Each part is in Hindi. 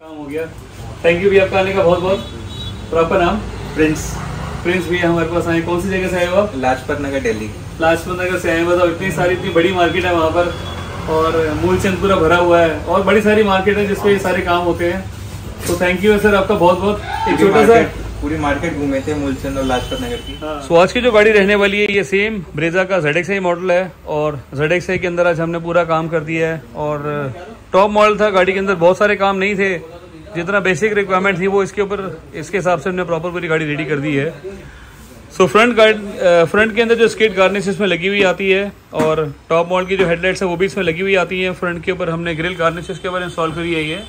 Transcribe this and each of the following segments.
काम हो गया। थैंक यू भैया आपका आने का बहुत बहुत। और आपका नाम? प्रिंस। प्रिंस भैया हमारे पास आए। कौन सी जगह से आए हो आप? लाजपत नगर दिल्ली। लाजपत नगर से आए। बताओ, इतनी सारी इतनी बड़ी मार्केट है वहाँ पर और मूलचंद पूरा भरा हुआ है और बड़ी सारी मार्केट है जिसपे ये सारे काम होते हैं। तो थैंक यू सर आपका बहुत बहुत। एक छोटा सा पूरी मार्केट घूमे थे मूलचंद और लाजपत नगर की। सो आज की जो गाड़ी रहने वाली है ये सेम ब्रेजा का ZXi मॉडल है और ZXi के अंदर आज हमने पूरा काम कर दिया है और टॉप मॉडल था। गाड़ी के अंदर बहुत सारे काम नहीं थे, जितना बेसिक रिक्वायरमेंट थी वो इसके ऊपर इसके हिसाब से हमने प्रॉपर पूरी गाड़ी रेडी कर दी है। सो फ्रंट के अंदर जो स्किड गार्निश इसमें लगी हुई आती है और टॉप मॉडल की जो हेडलाइट्स है वो भी इसमें लगी हुई आती हैं। फ्रंट के ऊपर हमने ग्रिल गार्निश इसके ऊपर इंस्टॉल करी है। ये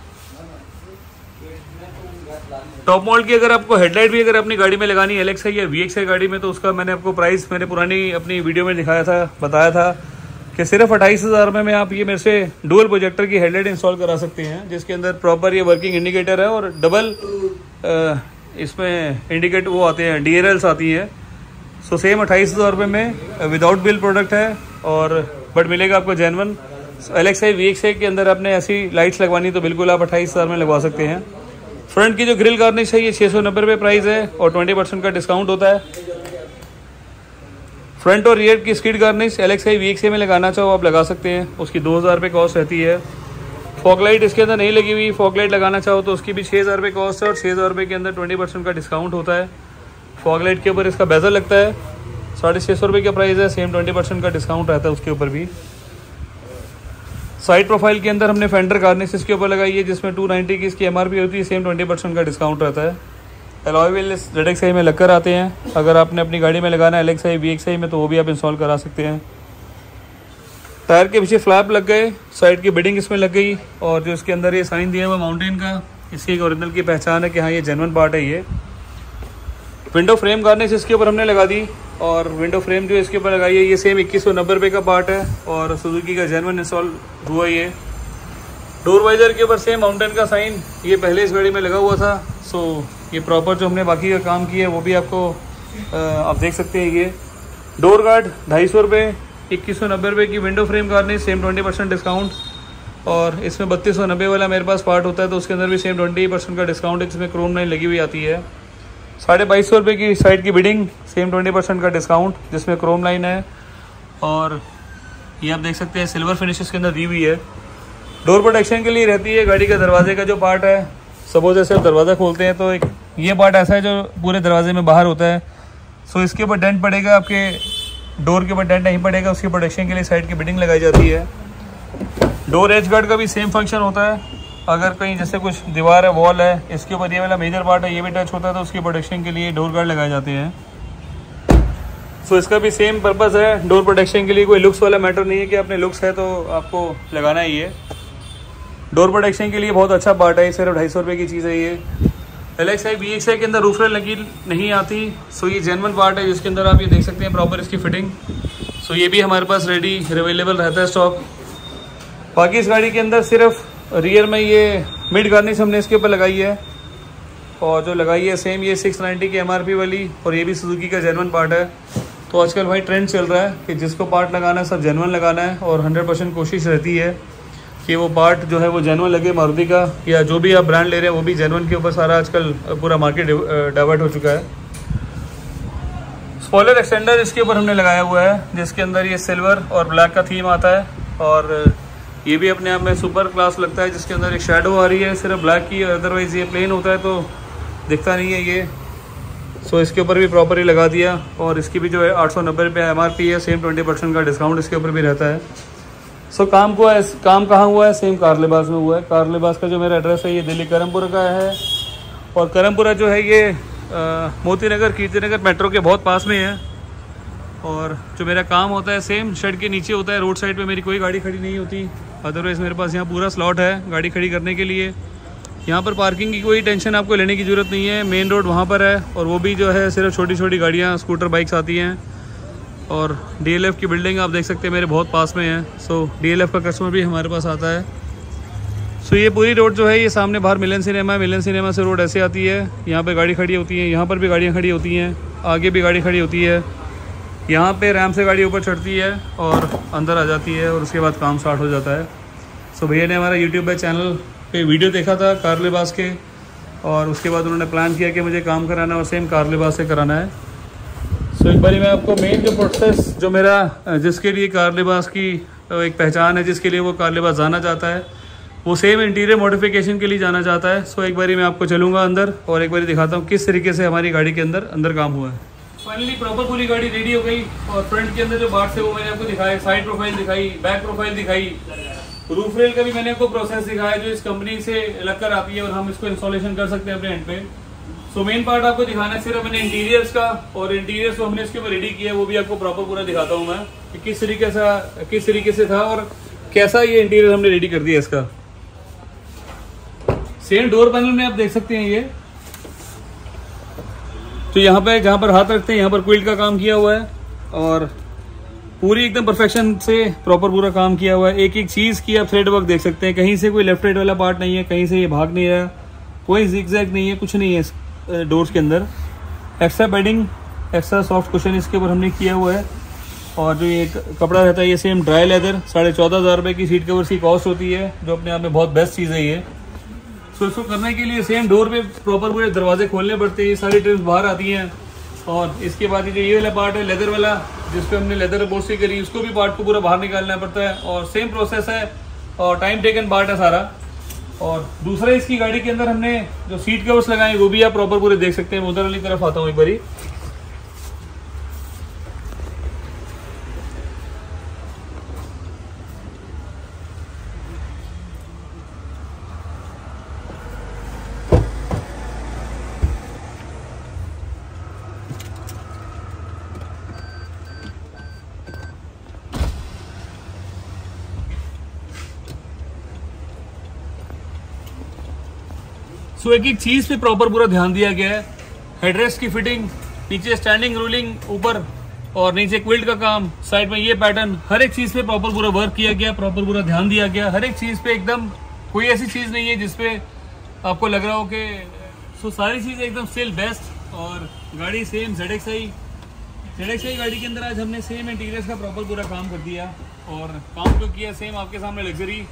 टॉप मॉडल की अगर आपको हेडलाइट भी अगर अपनी गाड़ी में लगानी है LXi या VXi गाड़ी में, तो उसका मैंने आपको प्राइस मैंने पुरानी अपनी वीडियो में दिखाया था, बताया था कि सिर्फ 28,000 में आप ये मेरे से डुअल प्रोजेक्टर की हेडलाइट इंस्टॉल करा सकते हैं, जिसके अंदर प्रॉपर ये वर्किंग इंडिकेटर है और डबल इसमें इंडिकेटर वो आते हैं, DRLs आती हैं। सो सेम 28,000 रुपये में विदाउट बिल प्रोडक्ट है और बट मिलेगा आपको जेन्युइन। LXi VXi के अंदर आपने ऐसी लाइट्स लगवानी तो बिल्कुल आप 28,000 में लगवा सकते हैं। फ्रंट की जो ग्रिल गार्निश है ये 690 रुपये प्राइस है और 20% का डिस्काउंट होता है। फ्रंट और रियर की स्किड गार्निश LXi VXi में लगाना चाहो आप लगा सकते हैं, उसकी 2,000 रुपये कॉस्ट रहती है। फॉग लाइट इसके अंदर नहीं लगी हुई, फॉग लाइट लगाना चाहो तो उसकी भी 6,000 रुपये कॉस्ट है और 6,000 रुपये के अंदर 20% का डिस्काउंट होता है। फॉग लाइट के ऊपर इसका बेजल लगता है, 650 रुपये का प्राइस है, सेम 20% का डिस्काउंट रहता है उसके ऊपर भी। साइड प्रोफाइल के अंदर हमने फेंडर गार्निश इसके ऊपर लगाई है जिसमें 290 की इसकी MRP होती है, सेम 20% का डिस्काउंट रहता है। अलॉय व्हील ZXi में लगकर आते हैं, अगर आपने अपनी गाड़ी में लगाना है LXi VXi में तो वो भी आप इंस्टॉल करा सकते हैं। टायर के पीछे फ्लैप लग गए, साइड की बिडिंग इसमें लग गई और जो इसके अंदर ये साइन दिया हुआ माउंटेन का, इसकी एक ओरिजिनल की पहचान है कि हाँ ये जेन्युइन पार्ट है। ये विंडो फ्रेम गार्निश इसके ऊपर हमने लगा दी और विंडो फ्रेम जो इसके ऊपर लगाई है ये सेम 2190 रुपये का पार्ट है और सुजुकी का जेन्युइन इंस्टॉल हुआ। ये डोर वाइजर के ऊपर सेम माउंटेन का साइन ये पहले इस गाड़ी में लगा हुआ था। सो ये प्रॉपर जो हमने बाकी का काम किया है वो भी आपको आप देख सकते हैं। ये डोर गार्ड 250 रुपये, 2190 रुपये की window frame garnish, same 20% discount और इसमें 3290 वाला मेरे पास पार्ट होता है तो उसके अंदर भी सेम 20% का डिस्काउंट है, जिसमें क्रोम लाइन लगी हुई आती है। 250 रुपये की साइड की बिडिंग, सेम 20% का डिस्काउंट जिसमें क्रोम लाइन है और ये आप देख सकते हैं सिल्वर फिनिश इसके अंदर दी हुई है। डोर प्रोटेक्शन के लिए रहती है। गाड़ी का दरवाजे का जो पार्ट है, सपोज जैसे आप दरवाज़ा खोलते हैं तो एक ये पार्ट ऐसा है जो पूरे दरवाजे में बाहर होता है। सो इसके ऊपर डेंट पड़ेगा, आपके डोर के ऊपर डेंट नहीं पड़ेगा, उसकी प्रोटेक्शन के लिए साइड की बिडिंग लगाई जाती है। डोर एज गार्ड का भी सेम फंक्शन होता है, अगर कहीं जैसे कुछ दीवार है, वॉल है, इसके ऊपर ये वाला मेजर पार्ट है ये भी टच होता है तो उसकी प्रोटेक्शन के लिए डोर गार्ड लगाए जाते हैं। सो इसका भी सेम पर्पस है, डोर प्रोटेक्शन के लिए। कोई लुक्स वाला मैटर नहीं है कि आपने लुक्स है तो आपको लगाना ही है। डोर प्रोटेक्शन के लिए बहुत अच्छा पार्ट है, सिर्फ 250 रुपये की चीज़ है ये। LXi VXi के अंदर रूफ रेल लगी नहीं आती। सो ये जेन्युइन पार्ट है जिसके अंदर आप ये देख सकते हैं प्रॉपर इसकी फिटिंग। सो ये भी हमारे पास रेडी अवेलेबल रहता है स्टॉक। बाकी इस गाड़ी के अंदर सिर्फ रियर में ये मिड गार्निश हमने इसके ऊपर लगाई है और जो लगाई है सेम ये 690 की MRP वाली और ये भी सुजुकी का जेन्युइन पार्ट है। तो आजकल भाई ट्रेंड चल रहा है कि जिसको पार्ट लगाना है सब जेन्युइन लगाना है और 100% कोशिश रहती है कि वो पार्ट जो है वो जेन्युइन लगे। मारुति का या जो भी आप ब्रांड ले रहे हैं वो भी जेन्युइन के ऊपर सारा आजकल पूरा मार्केट डाइवर्ट हो चुका है। स्पॉइलर एक्सटेंडर इसके ऊपर हमने लगाया हुआ है जिसके अंदर ये सिल्वर और ब्लैक का थीम आता है और ये भी अपने आप में सुपर क्लास लगता है, जिसके अंदर एक शेडो आ रही है सिर्फ ब्लैक की, अदरवाइज़ ये प्लेन होता है तो दिखता नहीं है ये। सो इसके ऊपर भी प्रॉपरली लगा दिया और इसकी भी जो है 890 रुपये MRP है, सेम 20% का डिस्काउंट इसके ऊपर भी रहता है। सो काम कहाँ हुआ है? सेम कार लिबास में हुआ है। कार लिबास का जो मेरा एड्रेस है ये दिल्ली करमपुरा का है और करमपुरा जो है ये मोती नगर कीर्तिनगर मेट्रो के बहुत पास में है और जो मेरा काम होता है सेम शेड के नीचे होता है। रोड साइड पे मेरी कोई गाड़ी खड़ी नहीं होती, अदरवाइज़ मेरे पास यहाँ पूरा स्लॉट है गाड़ी खड़ी करने के लिए। यहाँ पर पार्किंग की कोई टेंशन आपको लेने की ज़रूरत नहीं है, मेन रोड वहाँ पर है और वो भी जो है सिर्फ छोटी छोटी गाड़ियाँ स्कूटर बाइक्स आती हैं और DLF की बिल्डिंग आप देख सकते हैं मेरे बहुत पास में है। सो DLF का कस्टमर भी हमारे पास आता है। सो ये पूरी रोड जो है ये सामने बाहर मिलन सिनेमा है, मिलन सिनेमा से रोड ऐसे आती है, यहाँ पर गाड़ी खड़ी होती है, यहाँ पर भी गाड़ियाँ खड़ी होती हैं, आगे भी गाड़ी खड़ी होती है, यहाँ पे रैम से गाड़ी ऊपर चढ़ती है और अंदर आ जाती है और उसके बाद काम स्टार्ट हो जाता है। सो भैया ने हमारा यूट्यूब पे चैनल पे वीडियो देखा था कार लिबास के, और उसके बाद उन्होंने प्लान किया कि मुझे काम कराना है और सेम कार लिबास से कराना है। सो एक बार मैं आपको मेन जो प्रोसेस जो मेरा जिसके लिए कार लिबास की एक पहचान है, जिसके लिए वो कार लिबास जाना चाहता है, वो सेम इंटीरियर मॉडिफिकेशन के लिए जाना चाहता है। सो एक बारी मैं आपको चलूँगा अंदर और एक बारी दिखाता हूँ किस तरीके से हमारी गाड़ी के अंदर काम हुआ है। फाइनली प्रॉपर पूरी गाड़ी रेडी हो गई और फ्रंट के अंदर जो पार्ट्स है वो मैंने आपको दिखाया, साइड प्रोफाइल दिखाई, बैक प्रोफाइल दिखाई, रूफ रेल का भी मैंने आपको प्रोसेस दिखाया जो इस कंपनी से लगकर आती है और हम इसको इंस्टॉलेशन कर सकते हैं अपने एंड पे। सो मेन पार्ट आपको दिखाना है सिर्फ मैंने इंटीरियर्स का, और इंटीरियर्स को हमने इसके ऊपर रेडी किया वो भी आपको प्रॉपर पूरा दिखाता हूँ मैं कि किस तरीके से था और कैसा ये इंटीरियर हमने रेडी कर दिया इसका। सेम डोर पैनल में आप देख सकते हैं ये, तो यहाँ पे जहाँ पर हाथ रखते हैं यहाँ पर क्विल्ट का काम किया हुआ है और पूरी एकदम परफेक्शन से प्रॉपर पूरा काम किया हुआ है। एक एक चीज की आप थ्रेड वर्क देख सकते हैं, कहीं से कोई लेफ्ट राइट वाला पार्ट नहीं है, कहीं से ये भाग नहीं रहा, कोई जिगजैग नहीं है, कुछ नहीं है इस डोर्स के अंदर। Extra bedding, extra soft cushion इसके ऊपर हमने किया हुआ है। और जो ये कपड़ा रहता है ये सेम ड्राई लेदर, 14,500 रुपये की सीट कवर्स की कॉस्ट होती है, जो अपने आप में बहुत बेस्ट चीज़ है ये। सो इसको करने के लिए सेम डोर पे प्रॉपर पूरे दरवाजे खोलने पड़ते हैं, ये सारी ट्रिम्स बाहर आती हैं। और इसके बाद ये वाला पार्ट है लेदर वाला, जिसपे हमने लेदर एम्बोसी करी, उसको भी पार्ट को पूरा बाहर निकालना पड़ता है और सेम प्रोसेस है और टाइम टेकन पार्ट है सारा। और दूसरा इसकी गाड़ी के अंदर हमने जो सीट कवर्स लगाए वो भी आप प्रॉपर पूरे देख सकते हैं। मैं उधर वाली तरफ आता हूँ एक बारी। सो एक चीज पे प्रॉपर पूरा ध्यान दिया गया है। हेडरेस्ट की फिटिंग, नीचे स्टैंडिंग रूलिंग, ऊपर और नीचे क्विल्ट का काम, साइड में ये पैटर्न, हर एक चीज पे प्रॉपर पूरा वर्क किया गया, प्रॉपर पूरा ध्यान दिया गया। हर एक चीज पे एकदम कोई ऐसी चीज नहीं है जिसपे आपको लग रहा हो कि सारी चीज एकदम स्टिल बेस्ट। और गाड़ी सेम ZXi गाड़ी के अंदर आज हमने सेम इंटीरियर्स का प्रॉपर पूरा काम कर दिया और काम जो किया सेम आपके सामने लग्जरी,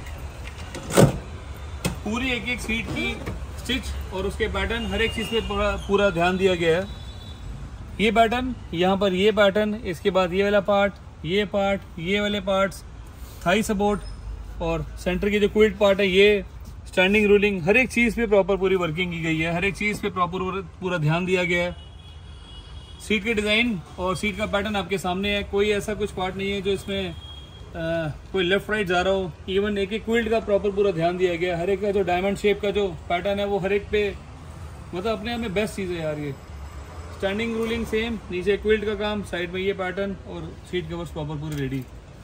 पूरी एक एक सीट की स्टिच और उसके पैटर्न, हर एक चीज पे पूरा ध्यान दिया गया है। ये पैटर्न, यहाँ पर ये पैटर्न, इसके बाद ये वाला पार्ट, ये वाले पार्ट्स, थाई सपोर्ट और सेंटर की जो क्विल्ट पार्ट है ये, स्टैंडिंग रूलिंग, हर एक चीज पे प्रॉपर पूरी वर्किंग की गई है। हर एक चीज पे प्रॉपर पूरा ध्यान दिया गया है। सीट के डिजाइन और सीट का पैटर्न आपके सामने है, कोई ऐसा कुछ पार्ट नहीं है जो इसमें कोई लेफ्ट राइट जा रहा हो। इवन एक एक क्विल्ट का प्रॉपर पूरा ध्यान दिया गया। हर एक का जो डायमंड शेप का जो पैटर्न है वो हर एक पे मतलब अपने आप में बेस्ट चीज़ है यार ये। स्टैंडिंग रूलिंग सेम, नीचे क्विल्ट का काम, साइड में ये पैटर्न और सीट कवर्स प्रॉपर पूरे रेडी।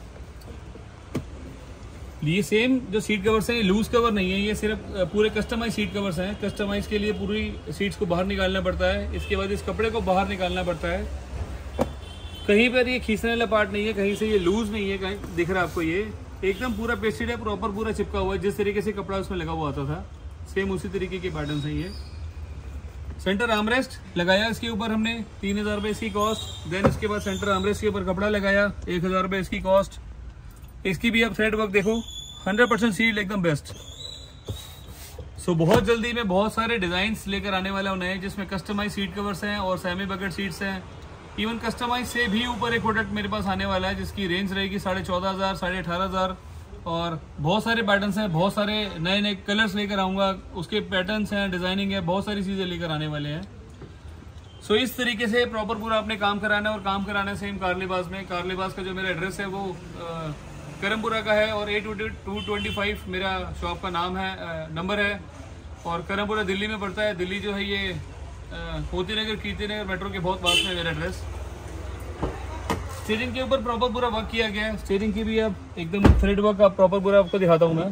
ये सेम जो सीट कवर्स हैं ये लूज कवर नहीं है, ये सिर्फ पूरे कस्टमाइज सीट कवर्स हैं। कस्टमाइज के लिए पूरी सीट्स को बाहर निकालना पड़ता है, इसके बाद इस कपड़े को बाहर निकालना पड़ता है। कहीं पर ये खींचने वाला पार्ट नहीं है, कहीं से ये लूज नहीं है, कहीं दिख रहा है आपको ये एकदम पूरा पेस्टेड है, प्रॉपर पूरा चिपका हुआ है। जिस तरीके से कपड़ा उसमें लगा हुआ आता था सेम उसी तरीके के पैटर्न है ये। सेंटर आर्मरेस्ट लगाया इसके ऊपर हमने 3,000 रुपये इसकी कॉस्ट। देन इसके बाद सेंटर आर्मरेस्ट के ऊपर कपड़ा लगाया 1,000 रुपये इसकी कॉस्ट। इसकी भी आप थ्रेड वर्क देखो, 100% सील एकदम बेस्ट। सो बहुत जल्दी में बहुत सारे डिजाइन्स लेकर आने वाला हूं नए, जिसमें कस्टमाइज सीट कवर्स हैं और सेमी बकेट सीट्स हैं। इवन कस्टमाइज से भी ऊपर एक प्रोडक्ट मेरे पास आने वाला है जिसकी रेंज रहेगी 14,500, 18,500 और बहुत सारे पैटर्न्स हैं, बहुत सारे नए नए कलर्स लेकर आऊँगा, उसके पैटर्न्स हैं, डिजाइनिंग है, बहुत सारी चीज़ें लेकर आने वाले हैं। सो इस तरीके से प्रॉपर पूरा आपने काम कराना है और काम कराना है सेम कार लिबास में। कार लिबास का जो मेरा एड्रेस है वो करमपुरा का है और 82225 मेरा शॉप का नाम है, नंबर है और करमपुरा दिल्ली में पड़ता है। दिल्ली जो है ये मोती नगर, कीर्ति नगर मेट्रो के बहुत पास में मेरा एड्रेस। स्टीयरिंग के ऊपर प्रॉपर पूरा वर्क किया गया है। स्टीयरिंग की भी अब एकदम थ्रेड वर्क का प्रॉपर पूरा आपको दिखाता हूँ मैं।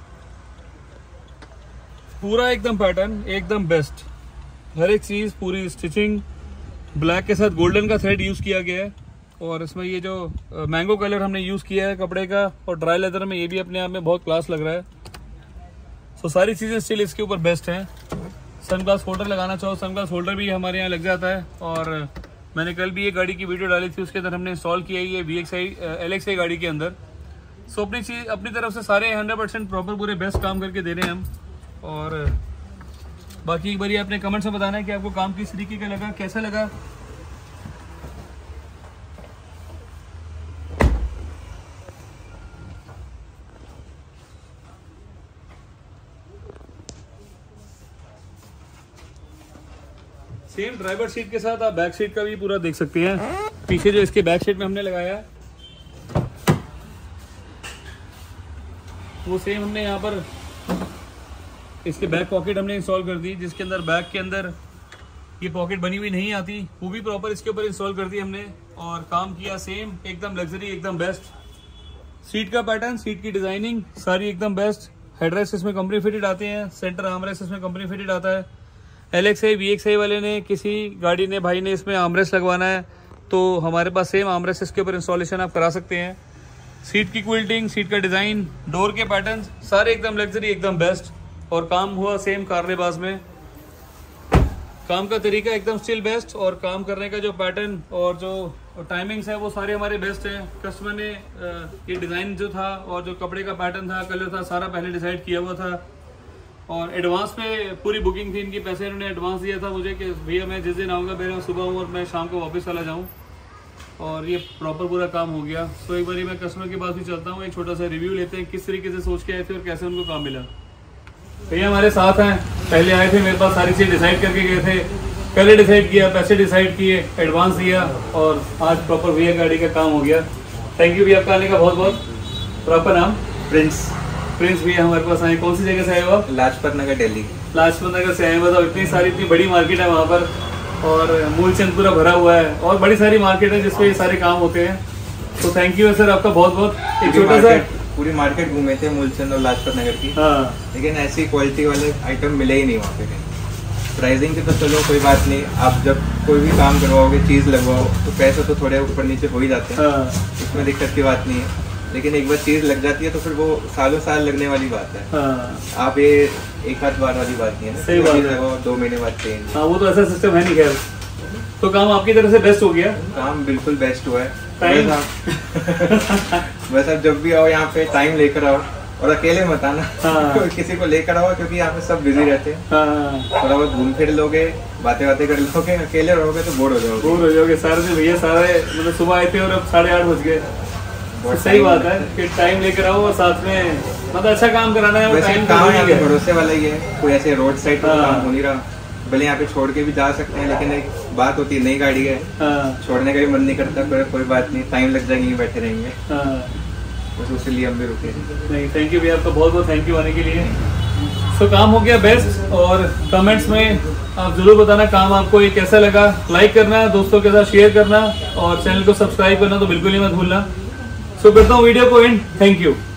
पूरा एकदम पैटर्न एकदम बेस्ट, हर एक चीज़ पूरी स्टिचिंग, ब्लैक के साथ गोल्डन का थ्रेड यूज़ किया गया है और इसमें ये जो मैंगो कलर हमने यूज़ किया है कपड़े का और ड्राई लेदर में, ये भी अपने आप में बहुत क्लास लग रहा है। सो सारी चीज़ें स्टिल इसके ऊपर बेस्ट हैं। सनग्लास होल्डर लगाना चाहो, सनग्लास होल्डर भी हमारे यहाँ लग जाता है। और मैंने कल भी एक गाड़ी की वीडियो डाली थी, उसके अंदर हमने इंस्टॉल किया ही है LXi गाड़ी के अंदर। सो अपनी तरफ से सारे 100% प्रॉपर पूरे बेस्ट काम करके दे रहे हैं हम। और बाकी एक बार अपने कमेंट्स में बताना है कि आपको काम किस तरीके का लगा, कैसा लगा। सेम ड्राइवर सीट के साथ आप बैक सीट का भी पूरा देख सकते हैं। पीछे जो इसके बैक सीट में हमने लगाया है वो सेम हमने यहाँ पर इसके बैक पॉकेट हमने इंस्टॉल कर दी, जिसके अंदर बैक के अंदर ये पॉकेट बनी हुई नहीं आती, वो भी प्रॉपर इसके ऊपर इंस्टॉल कर दी हमने और काम किया सेम एकदम लग्जरी, एकदम बेस्ट। सीट का पैटर्न, सीट की डिजाइनिंग सारी एकदम बेस्ट। हेडरेस्ट इसमें कंपनी फिटेड आते हैं, सेंटर आर्मरेस्ट इसमें कंपनी फिटेड आता है। LXi VXi वाले ने, किसी गाड़ी ने भाई ने इसमें आर्मरेस्ट लगवाना है तो हमारे पास सेम आर्मरेस्ट इसके ऊपर इंस्टॉलेशन आप करा सकते हैं। सीट की क्विल्टिंग, सीट का डिज़ाइन, डोर के पैटर्न सारे एकदम लग्जरी, एकदम बेस्ट। और काम हुआ सेम कारलेबाज में। काम का तरीका एकदम स्टिल बेस्ट और काम करने का जो पैटर्न और जो टाइमिंग्स है वो सारे हमारे बेस्ट हैं। कस्टमर ने ये डिज़ाइन जो था और जो कपड़े का पैटर्न था, कलर था, सारा पहले डिसाइड किया हुआ था और एडवांस में पूरी बुकिंग थी इनकी। पैसे इन्होंने एडवांस दिया था मुझे कि भैया मैं जिस दिन आऊँगा मेरे सुबह हूँ और मैं शाम को वापस चला जाऊँ, और ये प्रॉपर पूरा काम हो गया। तो एक बार मैं कस्टमर के पास भी चलता हूँ, एक छोटा सा रिव्यू लेते हैं किस तरीके से सोच के आए थे और कैसे उनको काम मिला। भैया हमारे साथ हैं, पहले आए थे मेरे पास, सारी चीज़ डिसाइड करके गए थे, कलर डिसाइड किया, पैसे डिसाइड किए, एडवांस दिया और आज प्रॉपर भैया गाड़ी का काम हो गया। थैंक यू भैया आपका आने का बहुत बहुत। तो आपका नाम? प्रिंस। प्रिंस भैया हमारे पास आए, कौन सी जगह से आए हो आप? लाजपत नगर दिल्ली। लाजपत नगर से आए, बताओ इतनी सारी, इतनी बड़ी मार्केट है वहाँ पर और मूलचंद पूरा भरा हुआ है और बड़ी सारी मार्केट है जिसमें ये सारे काम होते हैं। तो थैंक यू सर आपका बहुत बहुत। एक छोटा सा पूरी मार्केट घूमे थे मूलचंद और लाजपत नगर की। हाँ, लेकिन ऐसी क्वालिटी वाले आइटम मिले ही नहीं वहाँ पे कहीं। प्राइसिंग की तो चलो कोई बात नहीं, आप जब कोई भी काम करवाओगे, चीज़ लगवाओ तो पैसे तो थोड़े ऊपर नीचे हो ही जाते हैं। हाँ, इसमें दिक्कत की बात नहीं है, लेकिन एक बार चीज़ लग जाती है तो फिर वो सालों साल लगने वाली बात है। हाँ, आप ये एक आध बार वाली बात नहीं है ना, सही बात है। लगाओ 2 महीने बाद चेंज। हाँ, वो तो ऐसा सिस्टम है नहीं। खैर तो काम आपकी तरफ से बेस्ट हो गया? काम बिल्कुल बेस्ट हुआ है। टाइम बस आप जब भी आओ यहाँ पे टाइम लेकर आओ और अकेले मत आना। हाँ। किसी को लेकर आओ क्योंकि यहाँ पे सब बिजी रहते हैं। हाँ, थोड़ा बहुत घूम फिर लोगे, बातें कर लोगे, अकेले रहोगे तो बोर हो जाओगे। सारे दिन भैया सारे मतलब सुबह आए थे और अब 8:30 बज गए। सही बात है कि टाइम लेकर आओ और साथ में मतलब अच्छा काम कराना है। वैसे काम यहाँ पे भरोसे वाला ही है, कोई ऐसे रोड साइड पर काम हो नहीं रहा। भले यहाँ पे छोड़ के भी जा सकते हैं, लेकिन एक बात होती है नई गाड़ी है, छोड़ने का भी मन नहीं करता। पर कोई बात नहीं, टाइम लग जाएंगे, बैठे रहेंगे, बस उसी लिए हम भी रुके नहीं। थैंक यू भैया आपका बहुत बहुत थैंक यू आने के लिए। तो काम हो गया बेस्ट और कमेंट्स में आप जरूर बताना काम आपको ये कैसा लगा। लाइक करना, दोस्तों के साथ शेयर करना और चैनल को सब्सक्राइब करना तो बिल्कुल ही मत भूलना। सो करता हूँ वीडियो को एंड। Thank you.